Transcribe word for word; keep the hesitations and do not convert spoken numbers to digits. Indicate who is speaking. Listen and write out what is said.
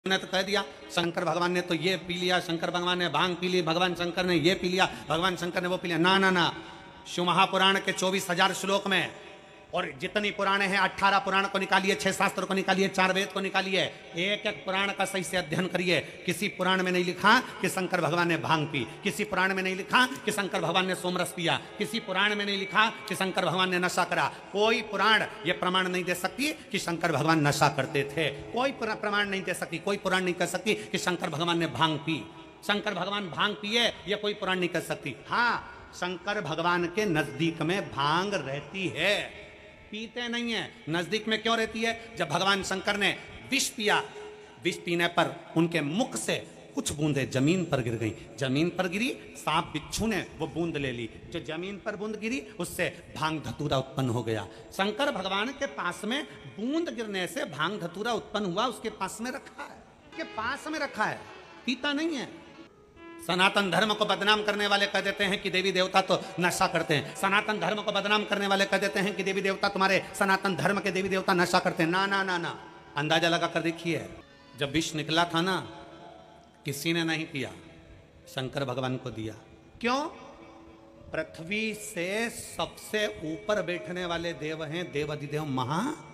Speaker 1: ने तो कह दिया शंकर भगवान ने तो ये पी लिया, शंकर भगवान ने भांग पी ली, भगवान शंकर ने ये पी लिया, भगवान शंकर ने वो पी लिया। ना ना ना, शिव महापुराण के चौबीस हजार श्लोक में और जितनी पुराणे हैं, अट्ठारह पुराण को निकालिए, छह शास्त्र को निकालिए, चार वेद को निकालिए, एक एक पुराण का सही से अध्ययन करिए। किसी पुराण में नहीं लिखा कि शंकर भगवान ने भांग पी, किसी पुराण में नहीं लिखा कि शंकर भगवान ने सोमरस पिया, किसी पुराण में नहीं लिखा कि शंकर भगवान ने नशा करा। कोई पुराण ये प्रमाण नहीं दे सकती कि शंकर भगवान नशा करते थे। कोई प्रमाण नहीं दे सकती, कोई पुराण नहीं कह सकती कि शंकर भगवान ने भांग पी, शंकर भगवान भांग पिए, ये कोई पुराण नहीं कह सकती। हाँ, शंकर भगवान के नजदीक में भांग रहती है, पीते नहीं है। नजदीक में क्यों रहती है? जब भगवान शंकर ने विष पिया, विष पीने पर उनके मुख से कुछ बूंदें जमीन पर गिर गई, जमीन पर गिरी, सांप बिच्छू ने वो बूंद ले ली, जो जमीन पर बूंद गिरी उससे भांग धतूरा उत्पन्न हो गया। शंकर भगवान के पास में बूंद गिरने से भांग धतूरा उत्पन्न हुआ, उसके पास में रखा है, के पास में रखा है, पीता नहीं है। सनातन धर्म को बदनाम करने वाले कह देते हैं कि देवी देवता तो नशा करते हैं, सनातन धर्म को बदनाम करने वाले कह देते हैं कि देवी देवता, तुम्हारे सनातन धर्म के देवी देवता नशा करते हैं। ना ना ना ना, अंदाजा लगा कर देखिए, जब विष निकला था ना, किसी ने नहीं पिया, शंकर भगवान को दिया। क्यों? पृथ्वी से सबसे ऊपर बैठने वाले देव हैं देवाधिदेव महा